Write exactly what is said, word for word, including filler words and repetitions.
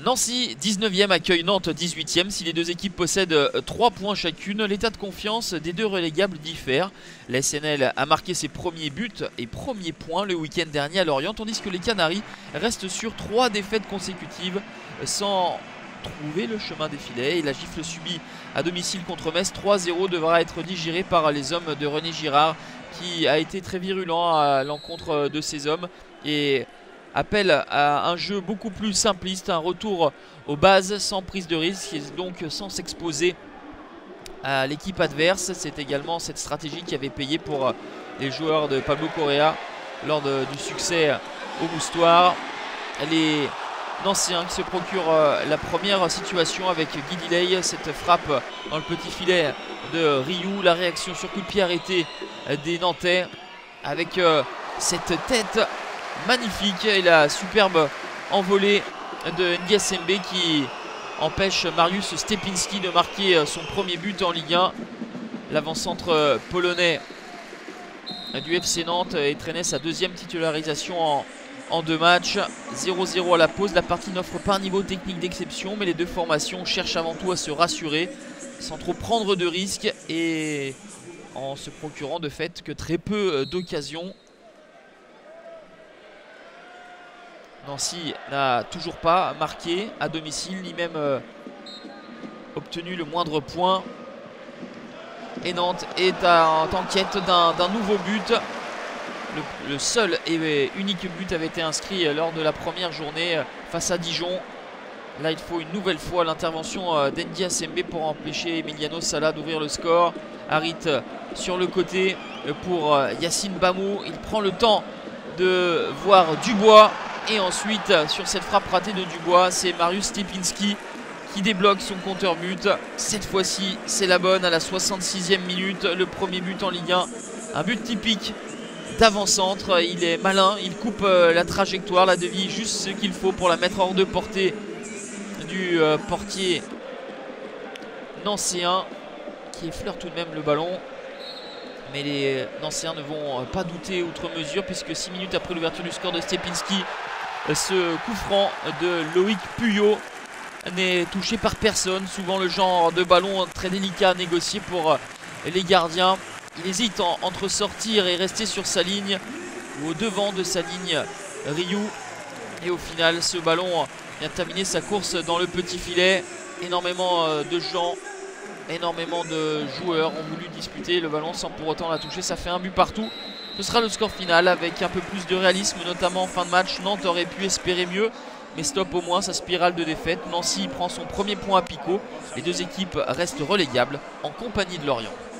Nancy dix-neuvième accueille Nantes dix-huitième. Si les deux équipes possèdent trois points chacune, l'état de confiance des deux relégables diffère. La S N L a marqué ses premiers buts et premiers points le week-end dernier à Lorient, tandis que les Canaries restent sur trois défaites consécutives sans trouver le chemin des filets. Et la gifle subie à domicile contre Metz trois zéro devra être digérée par les hommes de René Girard, qui a été très virulent à l'encontre de ses hommes et appelle à un jeu beaucoup plus simpliste, un retour aux bases sans prise de risque et donc sans s'exposer à l'équipe adverse. C'est également cette stratégie qui avait payé pour les joueurs de Pablo Correa lors de, du succès au Moustoir. Les Nancéens qui se procurent la première situation avec Guy Delay, cette frappe dans le petit filet de Rioux, la réaction sur coup de pied arrêté des Nantais avec cette tête magnifique et la superbe envolée de Ndiasembe qui empêche Mariusz Stepinski de marquer son premier but en Ligue un. L'avant-centre polonais du F C Nantes entraînait sa deuxième titularisation en, en deux matchs. zéro zéro à la pause. La partie n'offre pas un niveau technique d'exception, mais les deux formations cherchent avant tout à se rassurer sans trop prendre de risques et en se procurant de fait que très peu d'occasions. Nancy n'a toujours pas marqué à domicile, ni même euh, obtenu le moindre point. Et Nantes est en quête d'un nouveau but. Le, le seul et unique but avait été inscrit lors de la première journée face à Dijon. Là, il faut une nouvelle fois l'intervention d'Ndiasembe pour empêcher Emiliano Sala d'ouvrir le score. Harit sur le côté pour Yacine Bamou. Il prend le temps de voir Dubois. Et ensuite, sur cette frappe ratée de Dubois, c'est Mariusz Stepinski qui débloque son compteur but. Cette fois-ci, c'est la bonne à la soixante-sixième minute. Le premier but en Ligue un. Un but typique d'avant-centre. Il est malin, il coupe la trajectoire, la dévie juste ce qu'il faut pour la mettre hors de portée du portier nancéen qui effleure tout de même le ballon. Mais les Nancéens ne vont pas douter outre mesure puisque six minutes après l'ouverture du score de Stepinski, ce coup franc de Loïc Puyot n'est touché par personne. Souvent le genre de ballon très délicat à négocier pour les gardiens. Il hésite en, entre sortir et rester sur sa ligne ou au devant de sa ligne Rioux. Et au final ce ballon vient terminer sa course dans le petit filet. Énormément de gens, énormément de joueurs ont voulu disputer le ballon sans pour autant la toucher. Ça fait un but partout. Ce sera le score final avec un peu plus de réalisme, notamment en fin de match. Nantes aurait pu espérer mieux, mais stop au moins sa spirale de défaite. Nancy prend son premier point à Pico. Les deux équipes restent relégables en compagnie de Lorient.